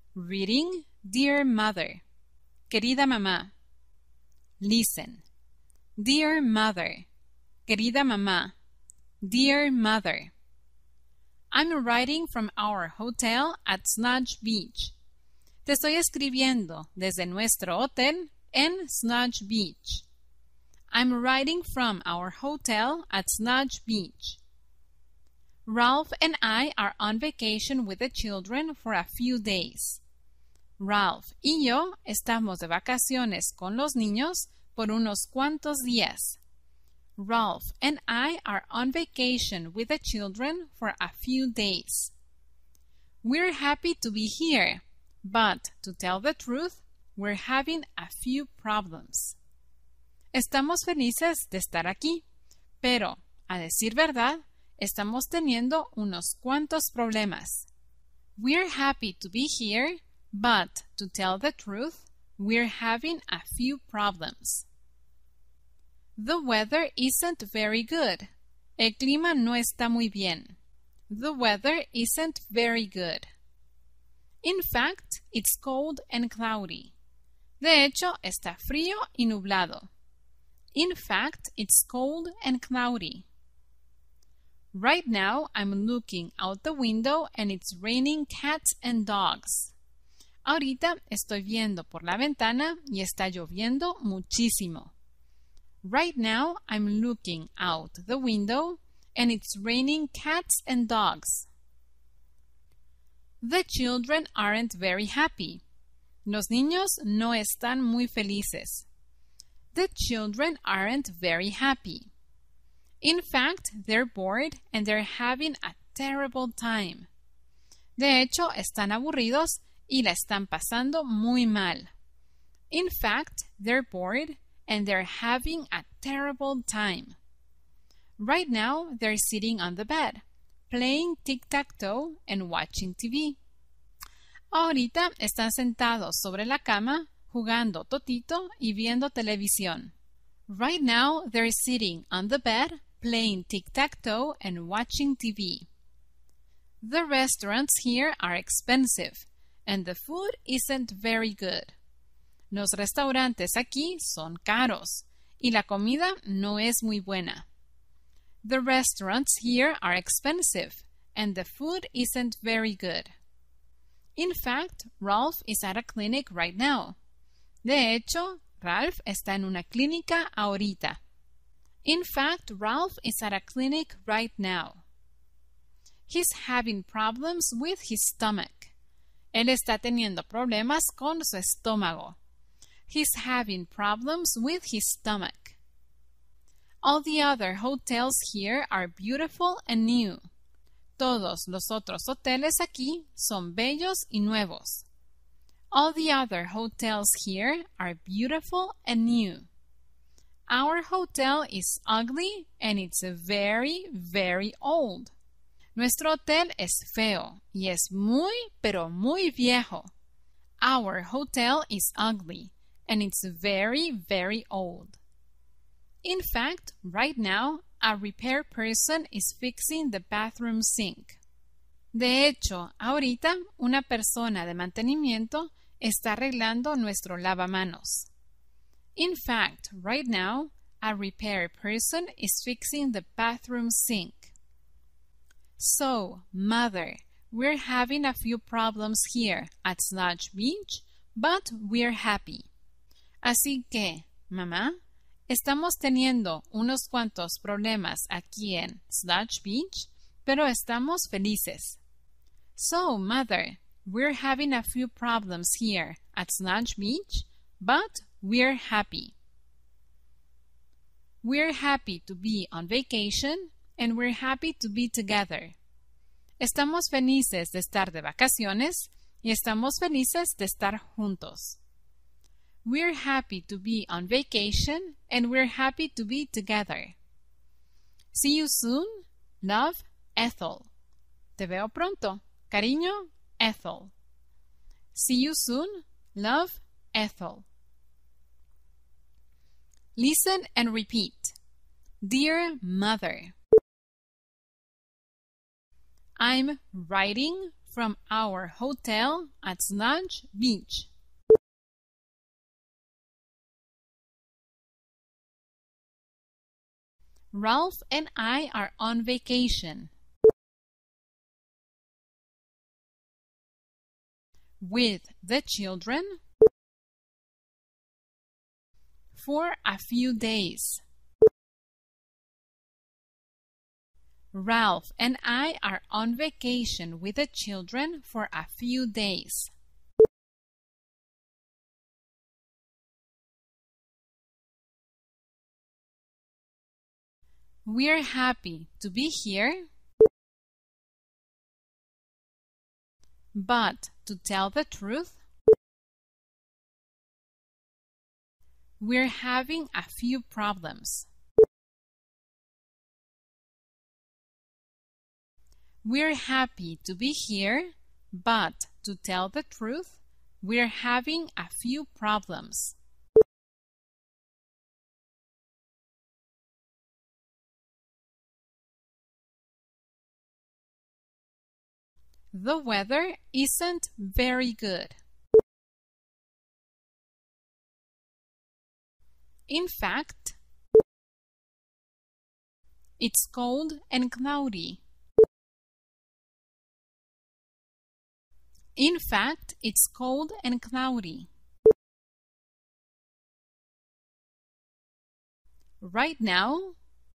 Reading, Dear Mother. Querida mamá. Listen. Dear Mother. Querida mamá. Dear Mother. I'm writing from our hotel at Snudge Beach. Te estoy escribiendo desde nuestro hotel en Snudge Beach. I'm writing from our hotel at Snudge Beach. Ralph and I are on vacation with the children for a few days. Ralph y yo estamos de vacaciones con los niños por unos cuantos días. Ralph and I are on vacation with the children for a few days. We're happy to be here, but to tell the truth, we're having a few problems. Estamos felices de estar aquí, pero, a decir verdad, estamos teniendo unos cuantos problemas. We're happy to be here, but to tell the truth, we're having a few problems. The weather isn't very good. El clima no está muy bien. The weather isn't very good. In fact, it's cold and cloudy. De hecho, está frío y nublado. In fact, it's cold and cloudy. Right now, I'm looking out the window and it's raining cats and dogs. Ahorita estoy viendo por la ventana y está lloviendo muchísimo. Right now, I'm looking out the window and it's raining cats and dogs. The children aren't very happy. Los niños no están muy felices. The children aren't very happy. In fact, they're bored and they're having a terrible time. De hecho, están aburridos y la están pasando muy mal. In fact, they're bored and they're having a terrible time. Right now, they're sitting on the bed, playing tic-tac-toe and watching TV. Ahorita están sentados sobre la cama, jugando totito y viendo televisión. Right now, they're sitting on the bed, playing tic-tac-toe and watching TV. The restaurants here are expensive, and the food isn't very good. Los restaurantes aquí son caros, y la comida no es muy buena. The restaurants here are expensive, and the food isn't very good. In fact, Ralph is at a clinic right now. De hecho, Ralph está en una clínica ahorita. In fact, Ralph is at a clinic right now. He's having problems with his stomach. Él está teniendo problemas con su estómago. He's having problems with his stomach. All the other hotels here are beautiful and new. Todos los otros hoteles aquí son bellos y nuevos. All the other hotels here are beautiful and new. Our hotel is ugly and it's very, very old. Nuestro hotel es feo y es muy, pero muy viejo. Our hotel is ugly and it's very, very old. In fact, right now, a repair person is fixing the bathroom sink. De hecho, ahorita una persona de mantenimiento está arreglando nuestro lavamanos. In fact, right now, a repair person is fixing the bathroom sink. So, Mother, we're having a few problems here at Snudge Beach, but we're happy. Así que, mamá, estamos teniendo unos cuantos problemas aquí en Snudge Beach, pero estamos felices. So, Mother, we're having a few problems here at Snudge Beach, but we're happy. We're happy to be on vacation and we're happy to be together. Estamos felices de estar de vacaciones y estamos felices de estar juntos. We're happy to be on vacation and we're happy to be together. See you soon. Love, Ethel. Te veo pronto. Cariño, Ethel. See you soon. Love, Ethel. Listen and repeat. Dear Mother, I'm writing from our hotel at Snudge Beach. Ralph and I are on vacation. With the children for a few days. Ralph and I are on vacation with the children for a few days. We're happy to be here, but to tell the truth, we're having a few problems. We're happy to be here, but to tell the truth, we're having a few problems. The weather isn't very good. In fact, it's cold and cloudy. In fact, it's cold and cloudy. Right now,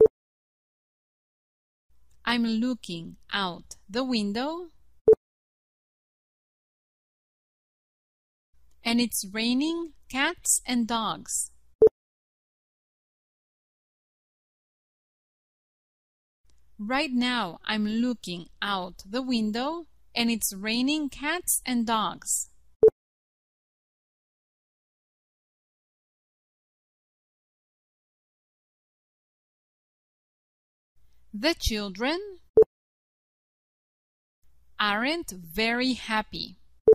I'm looking out the window and it's raining cats and dogs. Right now, I'm looking out the window and it's raining cats and dogs. The children aren't very happy.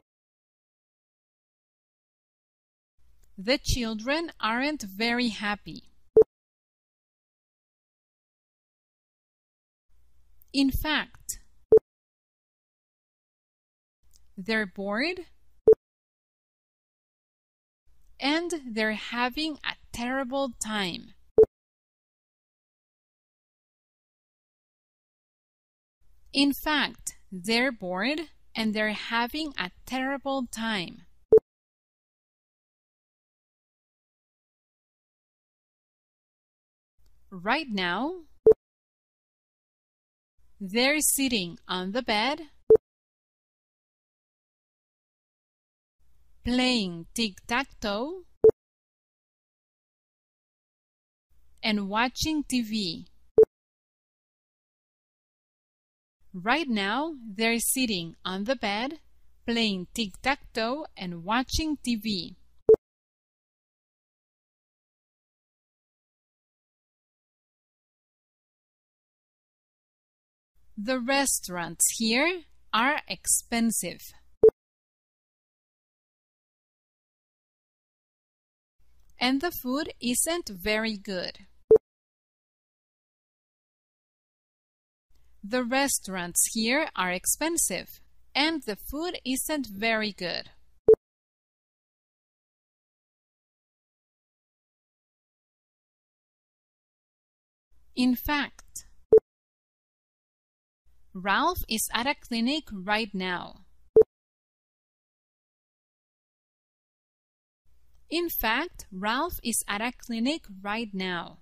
The children aren't very happy. In fact, they're bored and they're having a terrible time. In fact, they're bored and they're having a terrible time. Right now, they're sitting on the bed, playing tic-tac-toe, and watching TV. Right now, they're sitting on the bed, playing tic-tac-toe, and watching TV. The restaurants here are expensive. And the food isn't very good. The restaurants here are expensive, and the food isn't very good. In fact, Ralph is at a clinic right now. In fact, Ralph is at a clinic right now.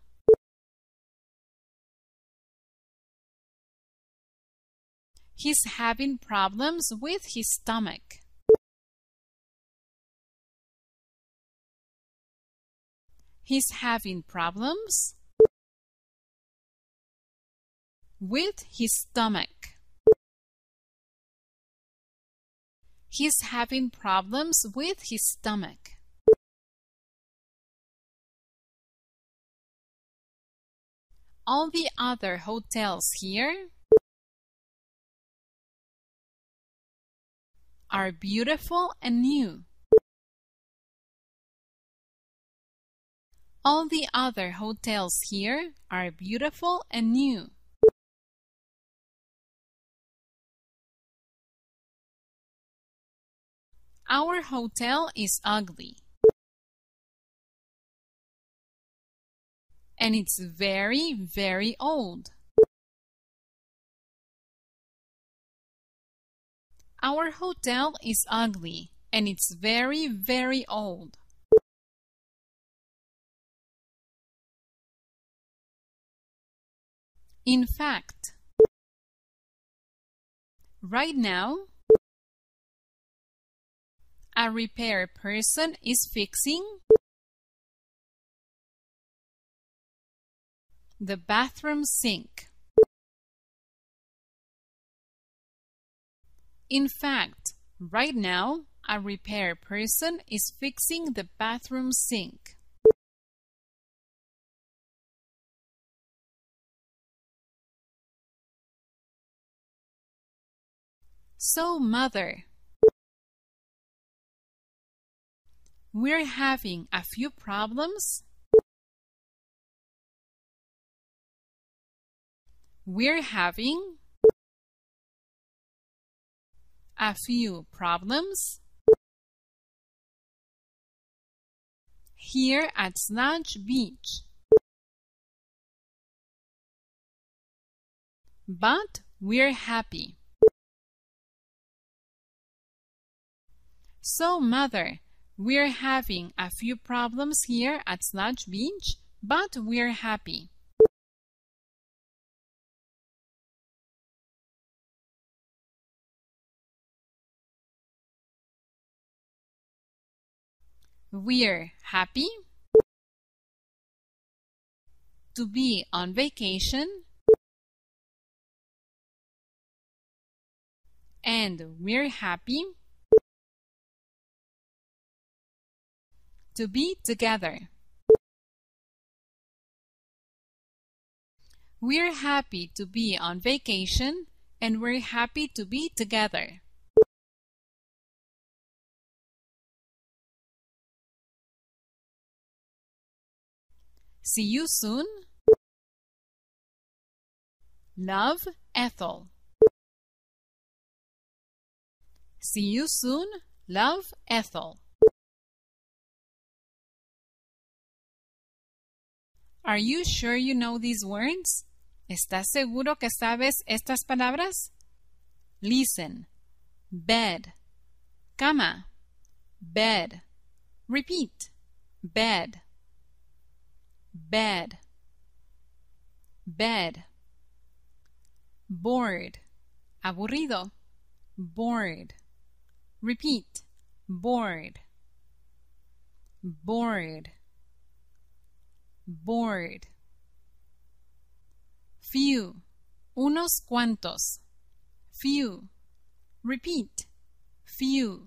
He's having problems with his stomach. He's having problems with his stomach. He's having problems with his stomach. All the other hotels here are beautiful and new. All the other hotels here are beautiful and new. Our hotel is ugly. And it's very, very old. Our hotel is ugly and it's very, very old. In fact, right now, a repair person is fixing the bathroom sink. In fact, right now, a repair person is fixing the bathroom sink. So, Mother, we're having a few problems. We're having a few problems here at Sludge Beach. But we're happy. So, Mother, we're having a few problems here at Sludge Beach, but we're happy. We're happy to be on vacation, and we're happy to be together. We're happy to be on vacation, and we're happy to be together. See you soon. Love, Ethel. See you soon. Love, Ethel. Are you sure you know these words? ¿Estás seguro que sabes estas palabras? Listen. Bed. Cama. Bed. Repeat. Bed. Bed. Bed. Bored. Aburrido. Bored. Repeat. Bored. Bored. Bored. Few. Unos cuantos. Few. Repeat. Few.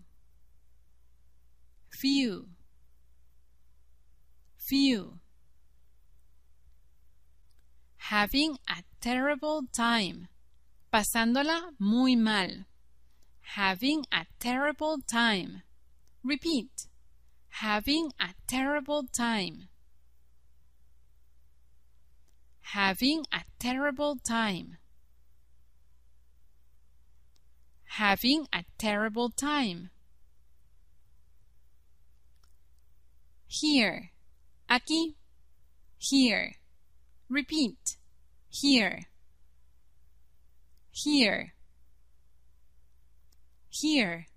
Few. Few. Having a terrible time. Pasándola muy mal. Having a terrible time. Repeat. Having a terrible time. Having a terrible time. Having a terrible time. Here. Aquí. Here. Repeat. Here. Here. Here.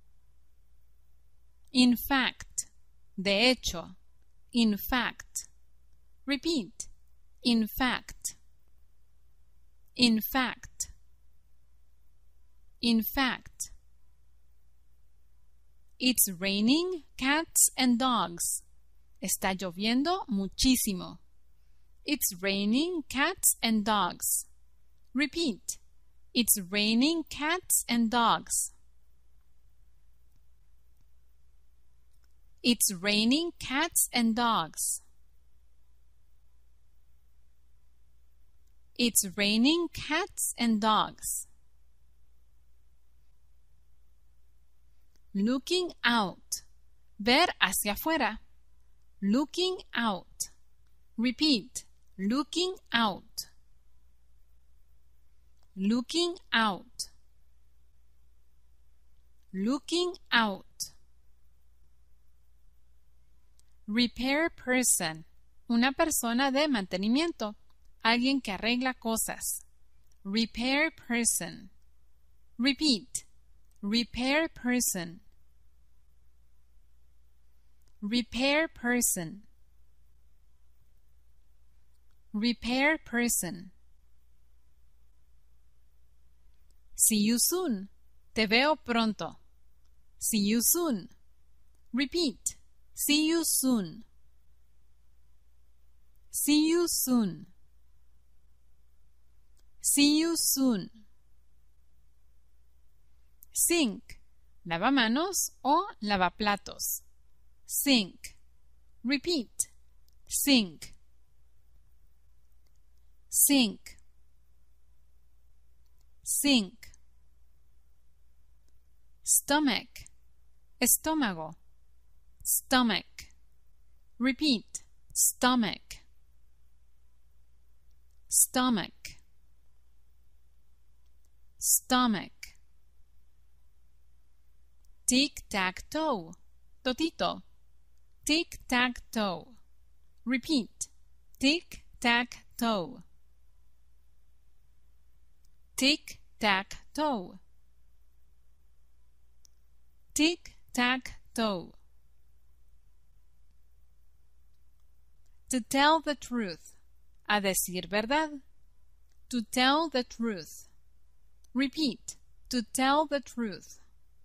In fact. De hecho. In fact. Repeat. In fact. In fact. In fact. It's raining cats and dogs. Está lloviendo muchísimo. It's raining cats and dogs. Repeat. It's raining cats and dogs. It's raining cats and dogs. It's raining cats and dogs. Looking out. Ver hacia afuera. Looking out. Repeat. Looking out. Looking out. Looking out. Repair person. Una persona de mantenimiento. Alguien que arregla cosas. Repair person. Repeat. Repair person. Repair person. Repair person. See you soon. Te veo pronto. See you soon. Repeat. See you soon. See you soon. See you soon. Sink. Lavamanos o lavaplatos. Sink. Repeat. Sink. Sink. Sink. Stomach. Estómago. Stomach. Repeat. Stomach. Stomach. Stomach. Tic-tac-toe. Totito. Tic-tac-toe. Repeat. Tic-tac-toe. Tic-tac-toe. Tic-tac-toe. To tell the truth. A decir verdad. To tell the truth. Repeat. To tell the truth.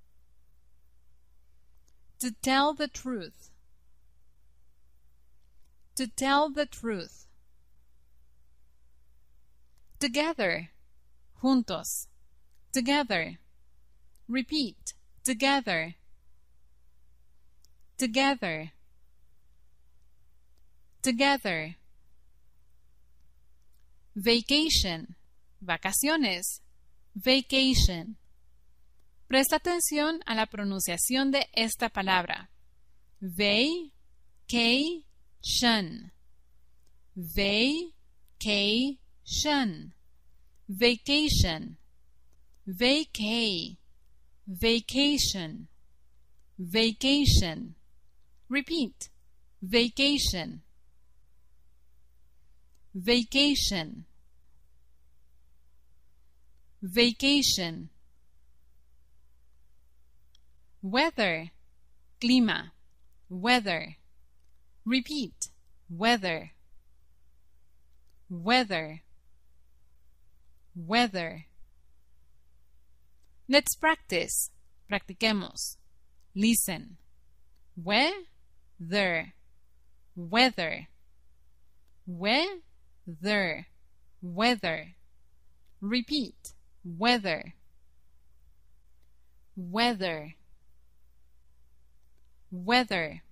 To tell the truth. To tell the truth. Together. Juntos. Together. Repeat. Together. Together. Together. Vacation. Vacaciones. Vacation. Presta atención a la pronunciación de esta palabra. Vacation. Vacation. Vacation. Vacay. Vacation. Vacation. Repeat. Vacation. Vacation. Vacation. Weather. Clima. Weather. Repeat. Weather. Weather. Weather. Let's practice. Practiquemos. Listen. Weather. Weather. Weather. Weather. Repeat. Weather. Weather. Weather.